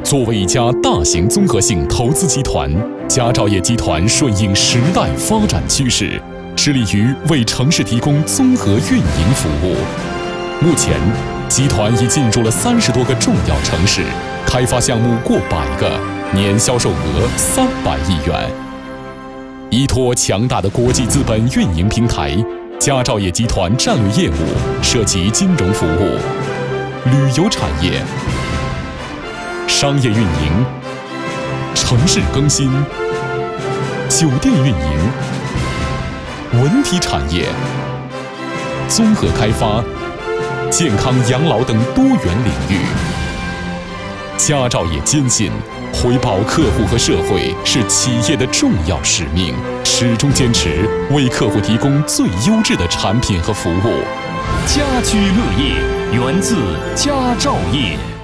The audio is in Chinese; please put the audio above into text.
作为一家大型综合性投资集团，佳兆业集团顺应时代发展趋势，致力于为城市提供综合运营服务。目前，集团已进入了30多个重要城市，开发项目过100个，年销售额300亿元。依托强大的国际资本运营平台，佳兆业集团战略业务涉及金融服务、旅游产业、商业运营、城市更新、酒店运营、文体产业、综合开发、健康养老等多元领域。佳兆业坚信，回报客户和社会是企业的重要使命，始终坚持为客户提供最优质的产品和服务。 家居乐业源自佳兆业。